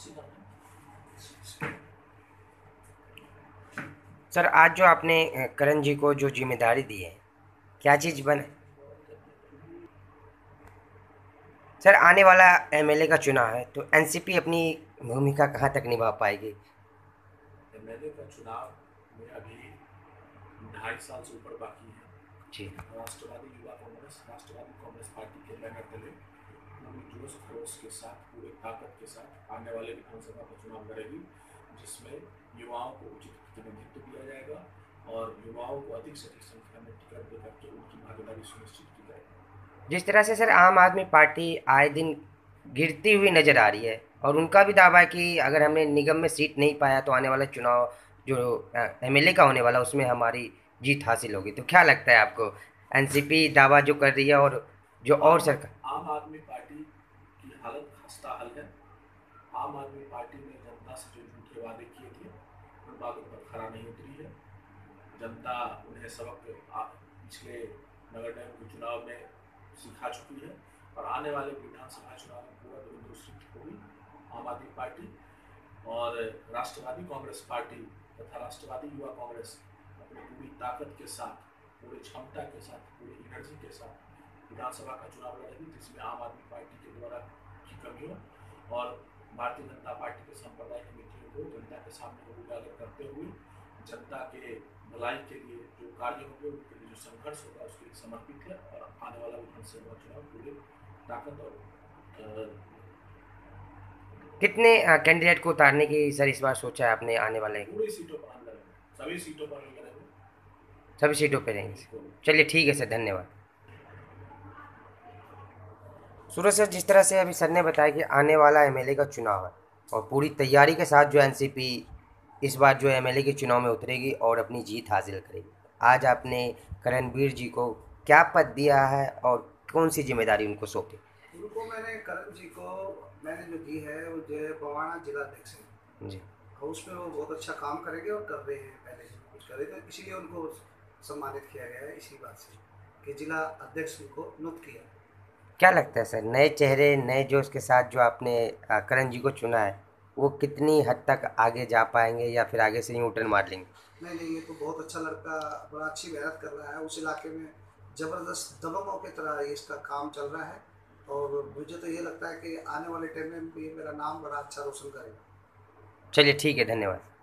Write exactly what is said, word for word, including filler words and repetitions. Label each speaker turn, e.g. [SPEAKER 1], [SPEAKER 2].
[SPEAKER 1] Sir आज जो आपने अ, करण जी को जो जिम्मेदारी दी है, क्या चीज़ बने? सर आने वाला एमएलए का चुनाव है, तो एनसीपी अपनी भूमिका कहाँ तक निभा पाएगी?
[SPEAKER 2] एमएलए का चुनाव में अभी ढाई साल से ऊपर बाकी है।
[SPEAKER 1] जी।
[SPEAKER 2] राष्ट्रवादी युवा कांग्रेस राष्ट्रवादी कांग्रेस पार्टी के बैनर तले पूरी जोश खरोश के साथ, पूरे ताकत के साथ आने वाले विधानसभा का चुनाव लड़ेगी, जिसमें युवाओं को उचित प्रतिनिधित्व दिया जाएगा और युवाओं को अधिक से अधिक संख्या में टिकट देकर के उनकी भागीदारी सुनिश्चित की जाएगी।
[SPEAKER 1] जिस तरह से सर आम आदमी पार्टी आए दिन गिरती हुई नजर आ रही है, और उनका भी दावा है कि अगर हमने निगम में सीट नहीं पाया तो आने वाला चुनाव जो एमएलए का होने वाला उसमें हमारी जीत हासिल होगी, तो क्या लगता है आपको? एनसीपी दावा जो कर रही है और जो और
[SPEAKER 2] आम
[SPEAKER 1] सरकार।
[SPEAKER 2] आम आदमी पार्टी की हालत खस्ता हाल है। आम आदमी पार्टी ने जनता से जो झूठे वादे किए थे उन बातों पर खरा नहीं उतरी है। जनता उन्हें सबक पिछले नगर निगम के चुनाव में सिखा चुकी है और आने वाले विधानसभा चुनाव में पूरा दुरुस्त होगी आम आदमी पार्टी। और राष्ट्रवादी कांग्रेस पार्टी तथा राष्ट्रवादी युवा कांग्रेस अपनी पूरी ताकत के साथ, पूरी क्षमता के साथ, पूरी एनर्जी के साथ विधानसभा का चुनाव लड़ेगी, जिसमें आम आदमी पार्टी के द्वारा की कमियों और भारतीय जनता पार्टी के सांप्रदायिक नीतियों को जनता के सामने उजागर करते हुए जनता के भलाई के लिए जो कार्य होंगे, उनके लिए जो संघर्ष होगा, उसके लिए समर्पित है। और आने वाला विधानसभा चुनाव पूरे ताकत और
[SPEAKER 1] कितने कैंडिडेट को उतारने की सर इस बार सोचा है आपने आने वाले?
[SPEAKER 2] पूरी सीटों पर हम लड़ेंगे, सभी सीटों पर हम लड़ेंगे।
[SPEAKER 1] सभी सीटों पे रहेंगे। चलिए ठीक है सर, धन्यवाद। सूरज सर, जिस तरह से अभी सर ने बताया कि आने वाला एमएलए का चुनाव है और पूरी तैयारी के साथ जो एनसीपी इस बार जो एमएलए के चुनाव में उतरेगी और अपनी जीत हासिल करेगी, आज आपने करणवीर जी को क्या पद दिया है और कौन सी जिम्मेदारी उनको सौंपी?
[SPEAKER 3] उनको मैंने करण जी को मैंने जो दी है वो जो है बवाना जिला अध्यक्ष है
[SPEAKER 1] जी।
[SPEAKER 3] और उसमें वो बहुत अच्छा काम करेंगे और कर रहे हैं, पहले से कुछ कर रहे थे, इसीलिए उनको सम्मानित किया गया है इसी बात से कि जिला अध्यक्ष उनको नियुक्त किया।
[SPEAKER 1] क्या लगता है सर, नए चेहरे नए जोश के साथ जो आपने अ, करण जी को चुना है, वो कितनी हद तक आगे जा पाएंगे या फिर आगे से यूँ टर्न मार लेंगे?
[SPEAKER 3] नहीं नहीं, ये तो बहुत अच्छा लड़का, बड़ा अच्छी मेहनत कर रहा है उस इलाके में, ज़बरदस्त दबंगों की तरह ये इसका काम चल रहा है और मुझे तो ये लगता है कि आने वाले टाइम में ये मेरा नाम बड़ा अच्छा रोशन करेगा।
[SPEAKER 1] चलिए ठीक है, धन्यवाद।